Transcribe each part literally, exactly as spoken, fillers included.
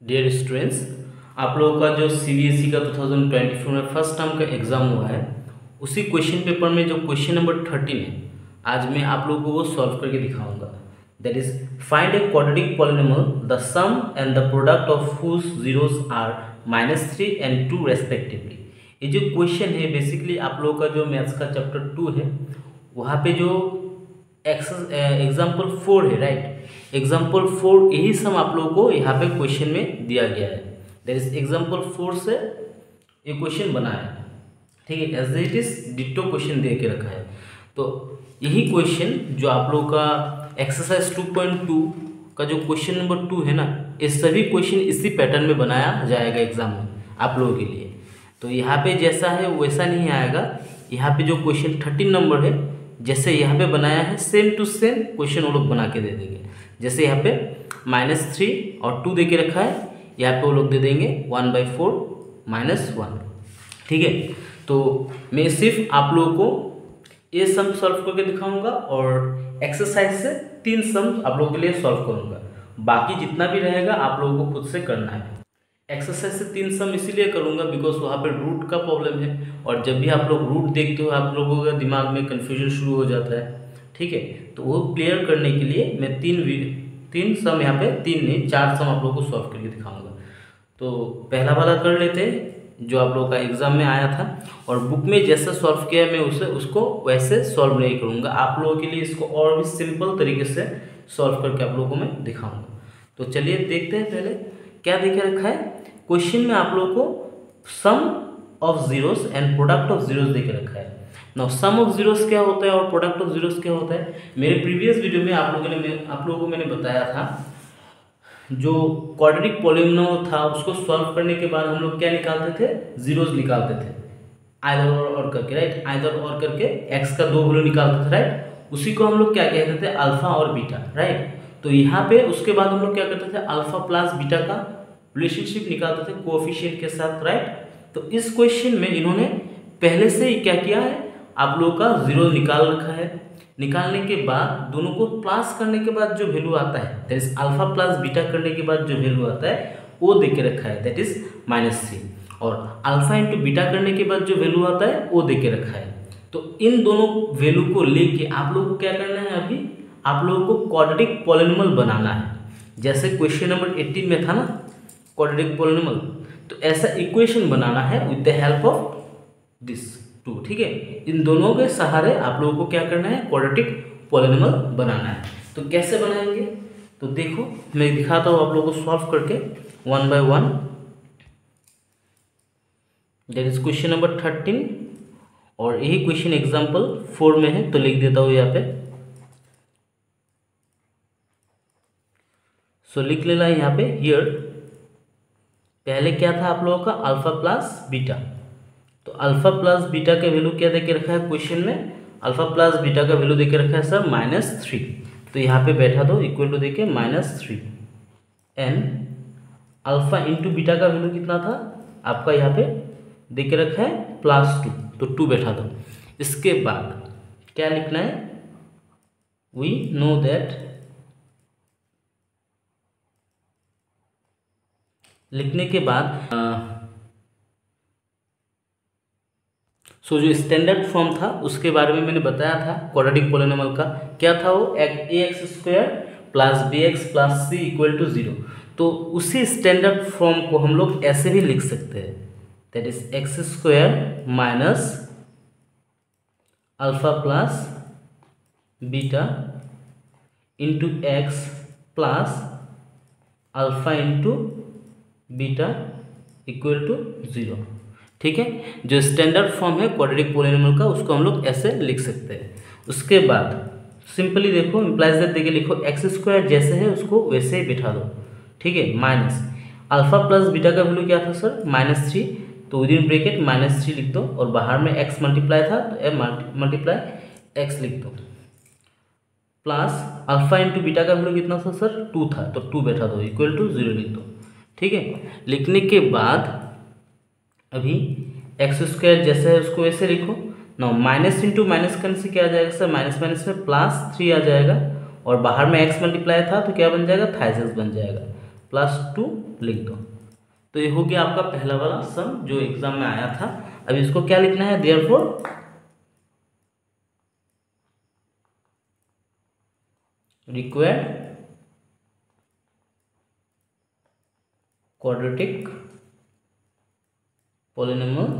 Dear students, आप लोगों का जो सीबीएसई का टू थाउजेंड ट्वेंटी फोर में फर्स्ट टर्म का एग्ज़ाम हुआ है, उसी क्वेश्चन पेपर में जो क्वेश्चन नंबर थर्टीन है, आज मैं आप लोगों को वो सॉल्व करके दिखाऊंगा। That is find a quadratic polynomial the sum and the product of whose zeros are minus three and two respectively. ये जो क्वेश्चन है बेसिकली आप लोगों का जो मैथ्स का चैप्टर टू है वहाँ पे जो एग्जाम्पल फोर है, राइट, एग्जाम्पल फोर यही सम आप लोगों को यहाँ पे क्वेश्चन में दिया गया है। दैट इज एग्जाम्पल फोर से ये क्वेश्चन बना है, ठीक है, as it is ditto question दे के रखा है। तो यही क्वेश्चन जो आप लोगों का एक्सरसाइज टू पॉइंट टू का जो क्वेश्चन नंबर टू है ना, ये सभी क्वेश्चन इसी पैटर्न में बनाया जाएगा एग्जाम में आप लोगों के लिए। तो यहाँ पे जैसा है वैसा नहीं आएगा। यहाँ पे जो क्वेश्चन थर्टीन नंबर है जैसे यहाँ पे बनाया है सेम टू सेम क्वेश्चन वो लोग बना के दे देंगे। जैसे यहाँ पे माइनस थ्री और टू दे के रखा है, यहाँ पे वो लोग दे देंगे one by four minus one, ठीक है। तो मैं सिर्फ आप लोगों को ये सम सॉल्व करके दिखाऊंगा और एक्सरसाइज से तीन सम आप लोगों के लिए सॉल्व करूंगा। बाकी जितना भी रहेगा आप लोगों को खुद से करना है। एक्सरसाइज से तीन सम इसीलिए करूंगा बिकॉज वहाँ पे रूट का प्रॉब्लम है, और जब भी आप लोग रूट देखते हो आप लोगों के दिमाग में कन्फ्यूजन शुरू हो जाता है, ठीक है। तो वो क्लियर करने के लिए मैं तीन तीन सम यहाँ पे तीन नहीं चार सम आप लोगों को सॉल्व करके दिखाऊंगा। तो पहला वाला कर लेते हैं जो आप लोगों का एग्जाम में आया था, और बुक में जैसा सॉल्व किया मैं उसे उसको वैसे सॉल्व नहीं करूँगा। आप लोगों के लिए इसको और भी सिंपल तरीके से सॉल्व करके आप लोगों को मैं दिखाऊँगा। तो चलिए देखते हैं पहले क्या देखे रखा है क्वेश्चन में। आप लोगों को sum of zeros and product of zeros देके रखा है। नाउ सम ऑफ जीरोस क्या होता है और प्रोडक्ट ऑफ जीरोस क्या होता है, मेरे प्रीवियस वीडियो में आप लोगों ने आप लोगों को मैंने बताया था। जो क्वाड्रेटिक पॉलिनोमियल था उसको सॉल्व करने के बाद हम लोग क्या निकालते थे, जीरोस निकालते थे आइदर और, और करके, राइट, आइदर और करके एक्स का दो वैल्यू निकालते थे, राइट। उसी को हम लोग क्या कहते थे, अल्फा और बीटा, राइट। तो यहाँ पे उसके बाद हम लोग क्या करते थे, अल्फा प्लस बीटा का रिलेशनशिप निकालते थे कोएफिशिएंट के साथ, राइट। तो इस क्वेश्चन में इन्होंने पहले से ही क्या किया है, आप लोगों का जीरो निकाल रखा है। निकालने के बाद दोनों को प्लस करने के बाद जो वैल्यू आता है, that is alpha plus beta करने के बाद जो वैल्यू आता है वो दे के रखा है, दैट इज माइनस थ्री। और अल्फा इंटू बीटा करने के बाद जो वैल्यू आता है वो दे के रखा है। तो इन दोनों वैल्यू को लेके आप लोगों को क्या करना है, अभी आप लोगों को क्वाड्रेटिक पॉलिनोमियल बनाना है। जैसे क्वेश्चन नंबर एटीन में था ना क्वाड्रेटिक पॉलिनोमियल, तो ऐसा इक्वेशन बनाना है with the help of this two, ठीक है। इन दोनों के सहारे आप लोगों को क्या करना है, क्वाड्रेटिक पॉलिनोमियल बनाना है। तो कैसे बनाएंगे, तो देखो मैं दिखाता हूँ आप लोगों को सॉल्व करके one by one. That is question number thirteen, और यही क्वेश्चन एग्जाम्पल फोर में है, तो लिख देता हूँ यहाँ पे। सो so, लिख लेना यहाँ पे हियर। पहले क्या था आप लोगों का, अल्फा प्लस बीटा। तो अल्फा प्लस बीटा का वैल्यू क्या देके रखा है क्वेश्चन में, अल्फा प्लस बीटा का वैल्यू देके रखा है सर माइनस थ्री। तो यहाँ पे बैठा दो इक्वल टू देके minus three, and alpha into beta का वैल्यू कितना था आपका यहाँ पे देके रखा है प्लस टू, तो टू बैठा दो। इसके बाद क्या लिखना है, वी नो दैट, लिखने के बाद सो so, जो स्टैंडर्ड फॉर्म था उसके बारे में मैंने बताया था क्वाड्रेटिक पॉलिनोमियल का। क्या था वो, a x square plus b x plus c equal to zero. तो उसी स्टैंडर्ड फॉर्म को हम लोग ऐसे भी लिख सकते हैं, that is x square minus alpha plus beta into x plus alpha into beta equal to zero, ठीक है। जो स्टैंडर्ड फॉर्म है क्वाड्रेटिक पॉलिनोमियल का उसको हम लोग ऐसे लिख सकते हैं। उसके बाद सिंपली देखो इम्प्लाइज दैट देके लिखो, एक्स स्क्वायर जैसे है उसको वैसे ही बिठा दो, ठीक है। माइनस अल्फा प्लस बीटा का वैल्यू क्या था सर, माइनस थ्री, तो within bracket minus three लिख दो, और बाहर में एक्स मल्टीप्लाई था तो ए मल्टीप्लाई एक्स लिख दो, प्लस अल्फा इंटू बीटा का वैल्यू कितना था सर, टू था, तो टू बैठा दो इक्वल टू जीरो लिख दो, ठीक है। लिखने के बाद अभी एक्स स्क्वायर जैसे है उसको वैसे लिखो। ना माइनस इंटू माइनस करने से क्या आ जाएगा सर, माइनस माइनस में प्लस थ्री आ जाएगा, और बाहर में एक्स मल्टीप्लाई था तो क्या बन जाएगा, थाइस एक्स बन जाएगा, प्लस टू लिख दो। तो ये हो गया आपका पहला वाला सम जो एग्जाम में आया था। अब इसको क्या लिखना है, therefore required quadratic polynomial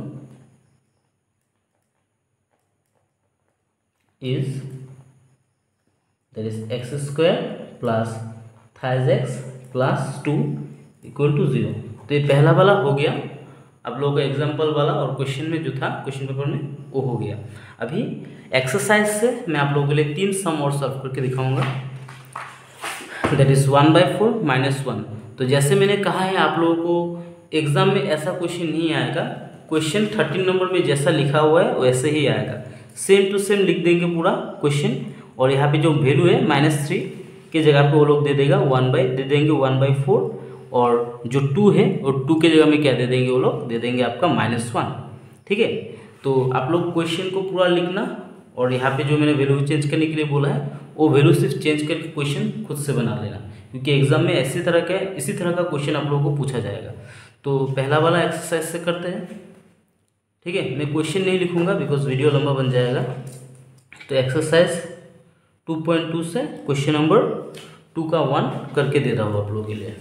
is that is x square plus thighs x plus two equal to zero. तो ये पहला वाला हो गया आप लोगों का एग्जाम्पल वाला, और क्वेश्चन में जो था क्वेश्चन पेपर में वो हो गया। अभी एक्सरसाइज से मैं आप लोगों के लिए तीन सम और सॉल्व करके दिखाऊंगा, that is one by four minus one. तो जैसे मैंने कहा है आप लोगों को एग्जाम में ऐसा क्वेश्चन नहीं आएगा, क्वेश्चन थर्टीन नंबर में जैसा लिखा हुआ है वैसे ही आएगा, सेम टू सेम लिख देंगे पूरा क्वेश्चन। और यहाँ पे जो वैल्यू है माइनस थ्री के जगह पे वो लोग दे देगा वन बाई दे देंगे वन बाई फोर, और जो टू है वो टू के जगह में क्या दे देंगे वो लोग दे देंगे आपका माइनस वन। ठीक है, तो आप लोग क्वेश्चन को पूरा लिखना, और यहाँ पे जो मैंने वैल्यू चेंज करने के लिए बोला है वो वैल्यू सिर्फ चेंज करके क्वेश्चन खुद से बना लेना, क्योंकि एग्जाम में ऐसी तरह का इसी तरह का क्वेश्चन आप लोगों को पूछा जाएगा। तो पहला वाला एक्सरसाइज से करते हैं। ठीक है, मैं क्वेश्चन नहीं लिखूंगा बिकॉज वीडियो लंबा बन जाएगा। तो एक्सरसाइज टू पॉइंट टू से क्वेश्चन नंबर टू का वन करके दे रहा हूँ आप लोगों के लिए।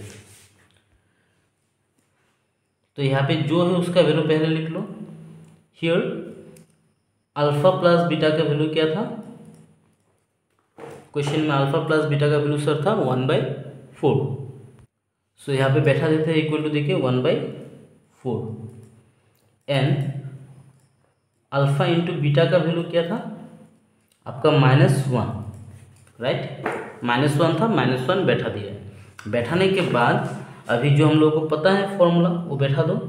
तो यहाँ पे जो है उसका वैल्यू पहले लिख लो। हियर अल्फा प्लस बीटा का वैल्यू क्या था, क्वेश्चन में अल्फा प्लस बीटा का वैल्यू सर था वन बाई फोर। सो यहाँ पे बैठा देते हैं इक्वल टू देखिए one by four. And alpha into beta का वैल्यू क्या था आपका minus one, right, minus one था, माइनस वन बैठा दिया। बैठाने के बाद अभी जो हम लोगों को पता है फॉर्मूला वो बैठा दो।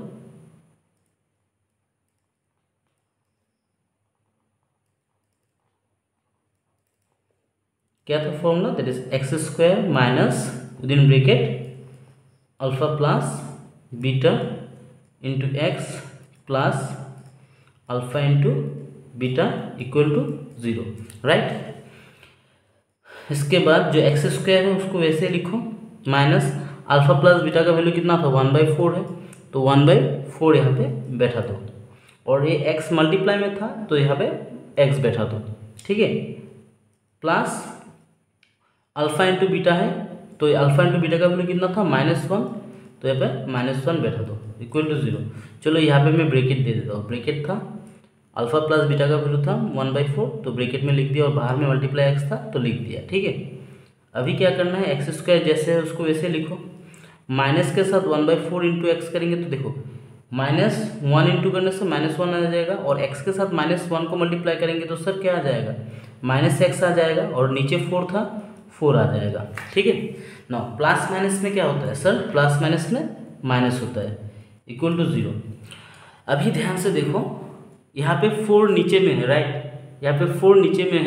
क्या था formula, that is x square minus within bracket alpha plus beta into x plus alpha into beta equal to zero, right. इसके बाद जो एक्स स्क्वायर है उसको वैसे लिखो, माइनस अल्फा प्लस बीटा का वैल्यू कितना था वन बाई फोर है, तो वन बाई फोर यहाँ पे बैठा दो, और ये एक्स मल्टीप्लाई में था तो यहाँ पे एक्स बैठा दो। ठीक है, प्लस अल्फा इंटू बीटा है तो अल्फा इंटू बीटा का वैल्यू कितना था माइनस वन, तो यहाँ पे माइनस वन बैठा दो इक्वल टू जीरो। चलो यहाँ पे मैं ब्रैकेट दे देता हूँ, ब्रैकेट था अल्फा प्लस बीटा का वैल्यू था वन बाई फोर, तो ब्रैकेट में लिख दिया, और बाहर में मल्टीप्लाई एक्स था तो लिख दिया। ठीक है, अभी क्या करना है, एक्स स्क्वायर जैसे है उसको वैसे लिखो, माइनस के साथ one by four into x करेंगे तो देखो माइनस वन इंटू करने से माइनस वन आ जाएगा, और एक्स के साथ माइनस वन को मल्टीप्लाई करेंगे तो सर क्या आ जाएगा माइनस एक्स आ जाएगा, और नीचे फोर था फोर आ जाएगा। ठीक है ना, प्लस माइनस में क्या होता है सर, प्लस माइनस में माइनस होता है इक्वल टू जीरो। अभी ध्यान से देखो यहाँ पे फोर नीचे में है, राइट, यहाँ पे फोर नीचे में है,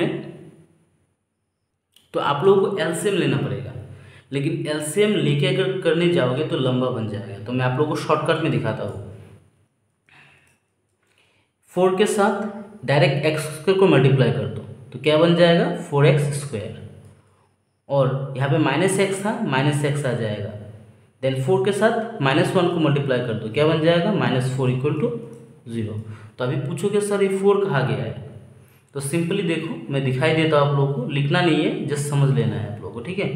तो आप लोगों को एलसीएम लेना पड़ेगा, लेकिन एलसीएम लेके अगर करने जाओगे तो लंबा बन जाएगा। तो मैं आप लोगों को शॉर्टकट में दिखाता हूँ। फोर के साथ डायरेक्ट एक्स स्क्वायर को मल्टीप्लाई कर दो तो क्या बन जाएगा फोर एक्स स्क्वायर, और यहाँ पे माइनस एक्स था माइनस एक्स आ जाएगा। देन फोर के साथ माइनस वन को मल्टीप्लाई कर दो, क्या बन जाएगा minus four equal to zero. तो अभी पूछोगे सर ये फोर कहाँ गया है, तो सिंपली देखो मैं दिखाई देता हूँ आप लोगों को, लिखना नहीं है जस्ट समझ लेना है आप लोगों को। ठीक है,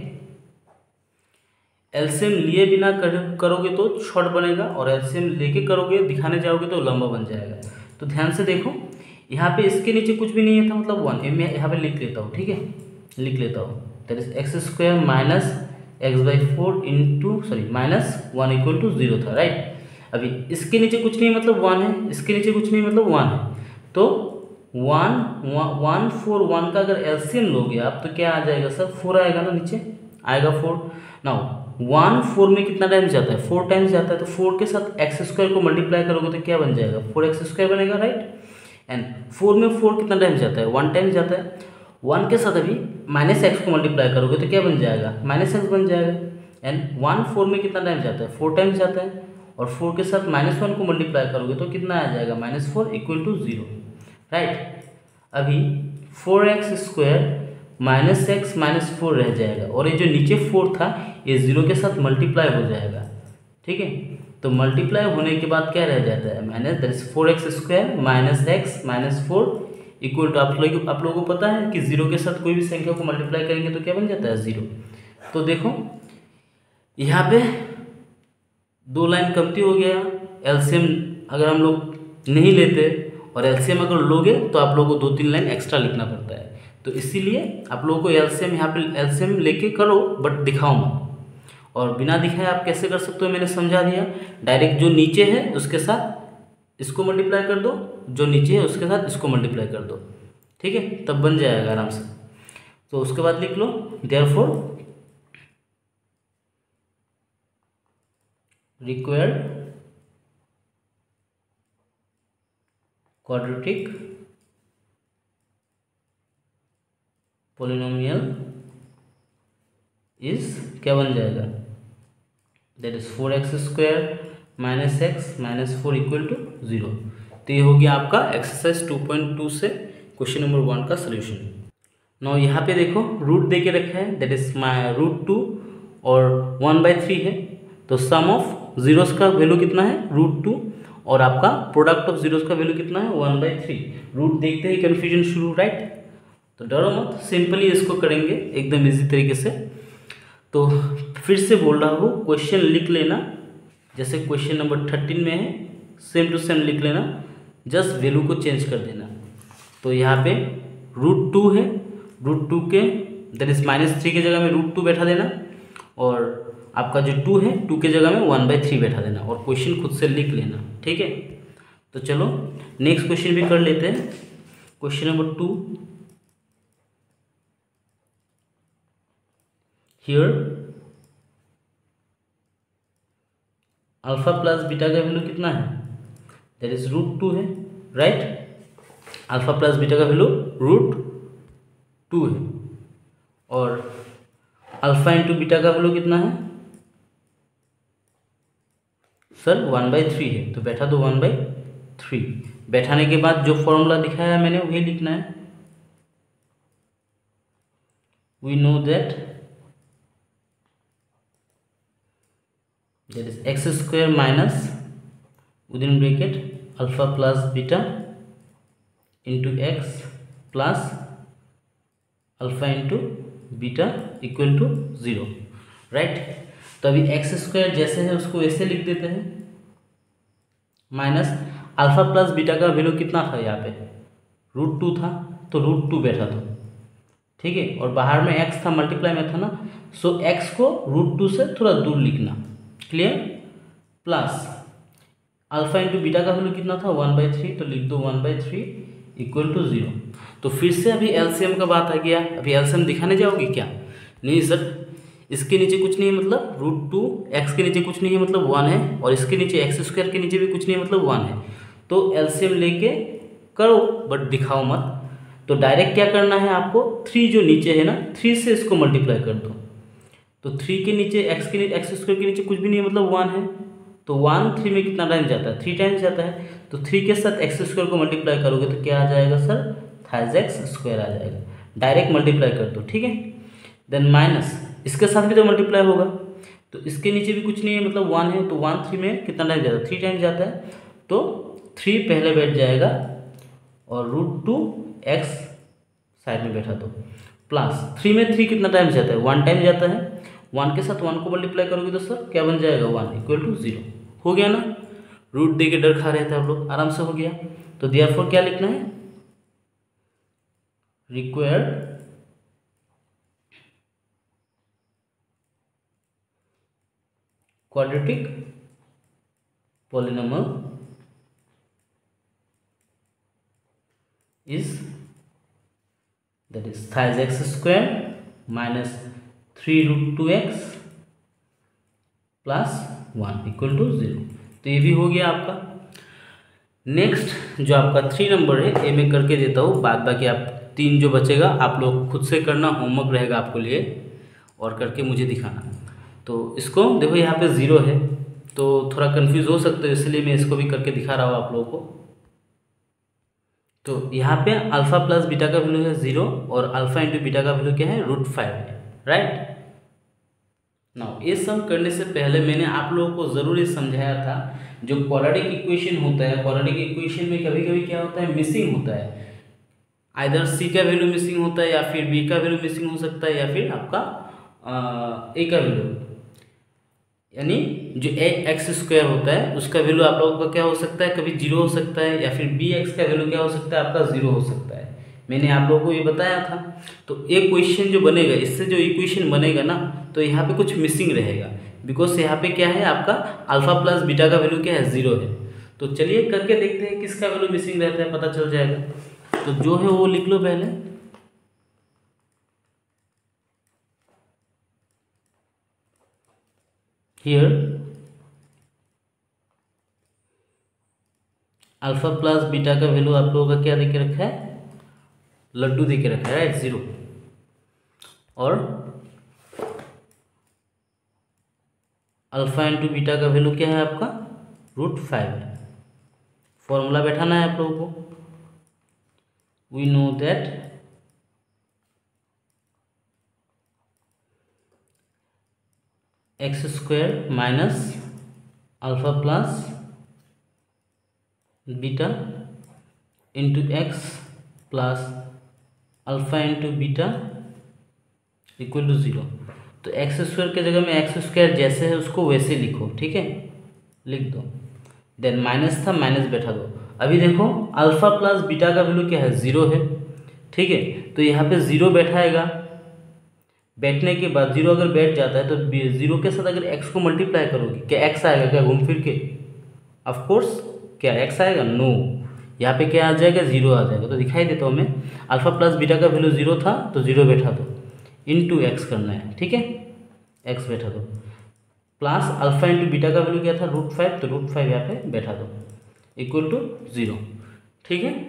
एलसीएम लिए बिना कर, करोगे तो शॉर्ट बनेगा, और एलसीएम लेके करोगे दिखाने जाओगे तो लंबा बन जाएगा। तो ध्यान से देखो यहाँ पे इसके नीचे कुछ भी नहीं था, मतलब वन, मैं यहाँ पे लिख लेता हूँ। ठीक है, लिख लेता हूँ, that is x square minus x by four into sorry minus one equal to zero था, राइट। अभी इसके नीचे कुछ नहीं मतलब वन है, इसके नीचे कुछ नहीं मतलब वन है, तो वन वन फोर वन का अगर एलसीएम लोगे आप तो क्या आ जाएगा सर, फोर आएगा ना, नीचे आएगा फोर। नाउ वन फोर में कितना टाइम्स जाता है, फोर टाइम्स जाता है, तो फोर के साथ एक्स स्क्वायर को मल्टीप्लाई करोगे तो क्या बन जाएगा फोर एक्स स्क्वायर बनेगा, राइट। एंड फोर में फोर कितना टाइम्स जाता है, वन टाइम्स जाता है, वन के साथ अभी माइनस एक्स को मल्टीप्लाई करोगे तो क्या बन जाएगा माइनस एक्स बन जाएगा। एंड वन फोर में कितना टाइम्स जाता है, फोर टाइम्स जाता है, और फोर के साथ माइनस वन को मल्टीप्लाई करोगे तो कितना आ जाएगा minus four equal to zero, right. अभी four x square minus x minus four रह जाएगा, और ये जो नीचे फोर था ये जीरो के साथ मल्टीप्लाई हो जाएगा, ठीक है। तो मल्टीप्लाई होने के बाद क्या रह जाता है, minus that is four x square minus x minus four equal to, आप लोग आप लोगों को पता है कि जीरो के साथ कोई भी संख्या को मल्टीप्लाई करेंगे तो क्या बन जाता है, जीरो। तो देखो यहाँ पे दो लाइन कमती हो गया, एलसीएम अगर हम लोग नहीं लेते और एलसीएम अगर लोगे तो आप लोगों को दो तीन लाइन एक्स्ट्रा लिखना पड़ता है। तो इसीलिए आप लोगों को एलसीएम यहाँ पे एलसीएम लेके करो, बट दिखाओ मत। और बिना दिखाए आप कैसे कर सकते हो, मैंने समझा दिया। डायरेक्ट जो नीचे है उसके साथ इसको मल्टीप्लाई कर दो, जो नीचे है उसके साथ इसको मल्टीप्लाई कर दो, ठीक है, तब बन जाएगा आराम से। तो उसके बाद लिख लो therefore required quadratic polynomial is, क्या बन जाएगा, that is four x square minus x minus four equal to zero. तो ये हो गया आपका एक्सरसाइज टू पॉइंट टू से क्वेश्चन नंबर वन का सोल्यूशन। नाउ यहाँ पे देखो रूट दे के रखा है, that is my root two और वन बाई थ्री है। तो सम ऑफ जीरोस का वैल्यू कितना है, रूट टू, और आपका प्रोडक्ट ऑफ जीरोस का वैल्यू कितना है, वन बाई थ्री। रूट देखते ही कन्फ्यूजन शुरू, राइट। तो डरो मत, सिंपली इसको करेंगे एकदम इजी तरीके से। तो फिर से बोल रहा हूँ, क्वेश्चन लिख लेना, जैसे क्वेश्चन नंबर थर्टीन में है सेम टू सेम लिख लेना, जस्ट वैल्यू को चेंज कर देना। तो यहाँ पे रूट टू है, रूट टू के दैट इज माइनस थ्री के जगह में रूट टू बैठा देना, और आपका जो टू है टू के जगह में वन बाई थ्री बैठा देना, और क्वेश्चन खुद से लिख लेना, ठीक है। तो चलो नेक्स्ट क्वेश्चन भी कर लेते हैं। Question number two, here alpha plus beta का वैल्यू कितना है, दैट इज रूट टू है, राइट। अल्फा प्लस बीटा का वैल्यू रूट टू है, और अल्फा इंटू बीटा का वैल्यू कितना है सर, वन बाई थ्री है। तो बैठा दो वन बाई थ्री। बैठाने के बाद जो फॉर्मूला दिखाया है मैंने वही लिखना है। We know that that is x square minus within bracket alpha plus beta into x plus alpha into beta equal to zero, right. तो अभी एक्स स्क्वायर जैसे है उसको ऐसे लिख देते हैं, माइनस अल्फा प्लस बीटा का वैल्यू कितना था, यहाँ पे रूट टू था, तो रूट टू बैठा था, ठीक है। और बाहर में एक्स था, मल्टीप्लाई में था ना, सो एक्स को रूट टू से थोड़ा दूर लिखना, clear. Plus alpha into beta का वैल्यू कितना था, वन बाई थ्री, तो लिख दो one by three equal to zero. तो फिर से अभी एलसीएम का बात आ गया। अभी एलसीएम दिखाने जाओगे क्या, नहीं सर, इसके नीचे कुछ नहीं है मतलब रूट टू, एक्स के नीचे कुछ नहीं है मतलब वन है, और इसके नीचे एक्स स्क्वायर के नीचे भी कुछ नहीं है मतलब वन है। तो एलसीएम लेके करो, बट दिखाओ मत। तो डायरेक्ट क्या करना है आपको, थ्री जो नीचे है ना, थ्री से इसको मल्टीप्लाई कर दो। तो थ्री के नीचे एक्स के नीचे एक्स स्क्वायर के नीचे कुछ भी नहीं है मतलब वन है, तो वन थ्री में कितना टाइम जाता है, थ्री टाइम्स जाता है। तो थ्री के साथ एक्स स्क्वायर को मल्टीप्लाई करोगे तो क्या आ जाएगा सर, थाइज एक्स स्क्वायर आ जाएगा। डायरेक्ट मल्टीप्लाई कर दो, ठीक है। देन माइनस इसके साथ भी तो मल्टीप्लाई होगा, तो इसके नीचे भी कुछ नहीं है मतलब वन है, तो वन थ्री में कितना टाइम जाता है, थ्री टाइम्स जाता है। तो थ्री पहले बैठ जाएगा, और रूट टू एक्स साइड में बैठा दो, प्लस थ्री में थ्री कितना टाइम जाता है, वन टाइम जाता है। वन के साथ वन को मल्टीप्लाई करोगे तो सर क्या बन जाएगा, वन इक्वल टू जीरो। हो गया ना, रूट दे के डर खा रहे थे आप लोग, आराम से हो गया। तो देयरफॉर क्या लिखना है, required quadratic polynomial is, that is thighs x square minus three root two x plus one equal to zero. तो ये भी हो गया आपका। नेक्स्ट जो आपका थ्री नंबर है ये मैं करके देता हूँ, बाद बाकी आप तीन जो बचेगा आप लोग खुद से करना, होमवर्क रहेगा आपको लिए, और करके मुझे दिखाना। तो इसको देखो यहाँ पे ज़ीरो है तो थोड़ा कंफ्यूज हो सकते हो, इसलिए मैं इसको भी करके दिखा रहा हूँ आप लोगों को। तो यहाँ पे अल्फा प्लस बीटा का वैल्यू है ज़ीरो, और अल्फा इंटू बीटा का वैल्यू क्या है, रूट फाइव है, राइट। नाउ ये सम करने से पहले मैंने आप लोगों को ज़रूर ये समझाया था, जो क्वाड्रेटिक इक्वेशन होता है, क्वाड्रेटिक इक्वेशन में कभी कभी क्या होता है, मिसिंग होता है। आइदर सी का वैल्यू मिसिंग होता है, या फिर बी का वैल्यू मिसिंग हो सकता है, या फिर आपका ए का वैल्यू, यानी जो ए एक्स स्क्वायर होता है उसका वैल्यू आप लोगों का क्या हो सकता है, कभी जीरो हो सकता है, या फिर बी एक्स का वैल्यू क्या हो सकता है, आपका जीरो हो सकता है। मैंने आप लोगों को ये बताया था। तो एक क्वेश्चन जो बनेगा, इससे जो इक्वेशन बनेगा ना, तो यहाँ पे कुछ मिसिंग रहेगा, बिकॉज यहाँ पे क्या है, आपका अल्फा प्लस बीटा का वैल्यू क्या है, जीरो है। तो चलिए करके देखते हैं किसका वैल्यू मिसिंग रहता है, पता चल जाएगा। तो जो है वो लिख लो पहले। हियर अल्फा प्लस बीटा का वैल्यू आप लोगों का क्या दे के रखा है, लड्डू दे के रखा है, राइट, जीरो। और अल्फा इंटू बीटा का वैल्यू क्या है आपका, रूट फाइव है। फॉर्मूला बैठाना है आप लोगों को। We know that x square minus alpha plus beta into x plus alpha into beta equal to zero. तो एक्स स्क्वायर के जगह में एक्स स्क्वायर जैसे है उसको वैसे लिखो, ठीक है, लिख दो। देन माइनस था, माइनस बैठा दो। अभी देखो अल्फा प्लस बीटा का वैल्यू क्या है, ज़ीरो है, ठीक है। तो यहाँ पे ज़ीरो बैठाएगा, बैठने के बाद जीरो अगर बैठ जाता है तो जीरो के साथ अगर एक्स को मल्टीप्लाई करोगे, क्या एक्स आएगा क्या घूम फिर के, ऑफ कोर्स क्या एक्स आएगा, नो। यहाँ पे क्या आ जाएगा, जीरो आ जाएगा। तो दिखाई देता हूँ मैं, अल्फा प्लस बीटा का वैल्यू जीरो था तो जीरो बैठा दो, इंटू एक्स करना है, ठीक है, एक्स बैठा दो, प्लस अल्फा इंटू बीटा का वैल्यू क्या था, रूट फाइव, तो रूट फाइव यहाँ पे बैठा दो, इक्वल टू जीरो, ठीक है।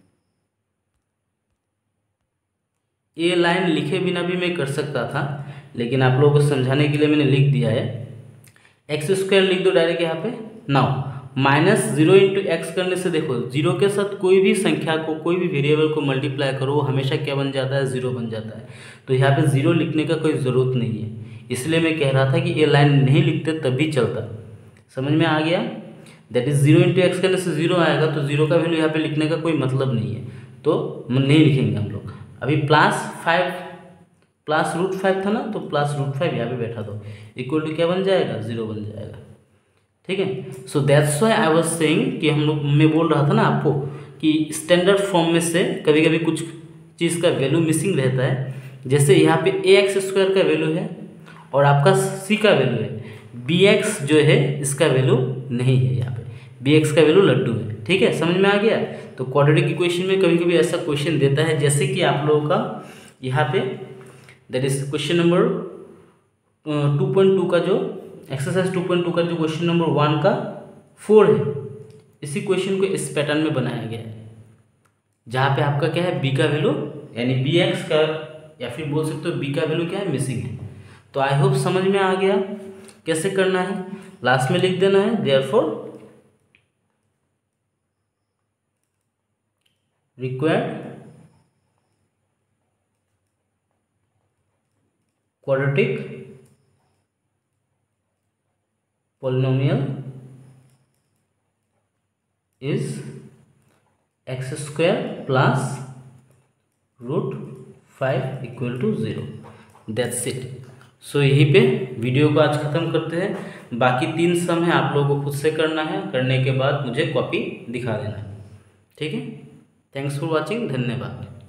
ये लाइन लिखे बिना भी मैं कर सकता था, लेकिन आप लोगों को समझाने के लिए मैंने लिख दिया है। एक्स स्क्वायर लिख दो डायरेक्ट यहाँ पे। Now minus zero into x करने से देखो, जीरो के साथ कोई भी संख्या को, कोई भी वेरिएबल को मल्टीप्लाई करो, वो हमेशा क्या बन जाता है, जीरो बन जाता है। तो यहाँ पे जीरो लिखने का कोई ज़रूरत नहीं है, इसलिए मैं कह रहा था कि ये लाइन नहीं लिखते तब भी चलता। समझ में आ गया, that is zero into x करने से जीरो आएगा, तो जीरो का वैल्यू यहाँ पे लिखने का कोई मतलब नहीं है, तो नहीं लिखेंगे हम लोग। अभी plus five, plus root five था ना, तो प्लस रूट फाइव यहाँ पे बैठा दो, इक्वल टू क्या बन जाएगा, जीरो बन जाएगा, ठीक है। So that's why I was saying कि हम लोग, मैं बोल रहा था ना आपको कि स्टैंडर्ड फॉर्म में से कभी कभी कुछ चीज़ का वैल्यू मिसिंग रहता है। जैसे यहाँ पे ए एक्स स्क्वायर का वैल्यू है और आपका सी का वैल्यू है, बी एक्स जो है इसका वैल्यू नहीं है, यहाँ पे बी एक्स का वैल्यू लड्डू है, ठीक है, समझ में आ गया। तो क्वाड्रेटिक इक्वेशन में कभी कभी ऐसा क्वेश्चन देता है, जैसे कि आप लोगों का यहाँ पे that is question number two point two का जो एक्सरसाइज टू पॉइंट टू का जो क्वेश्चन नंबर वन का फोर है, इसी क्वेश्चन को इस पैटर्न में बनाया गया है, जहाँ पे आपका क्या है, बी का वैल्यू यानी बी एक्स का, या फिर बोल सकते हो बी का वैल्यू क्या है, मिसिंग है। तो आई होप समझ में आ गया कैसे करना है। लास्ट में लिख देना है therefore required quadratic polynomial is x square plus root five equal to zero. That's it. So यहीं पे वीडियो को आज ख़त्म करते हैं। बाकी तीन सम है, आप लोगों को खुद से करना है, करने के बाद मुझे कॉपी दिखा देना है, ठीक है। थैंक्स फॉर वॉचिंग, धन्यवाद।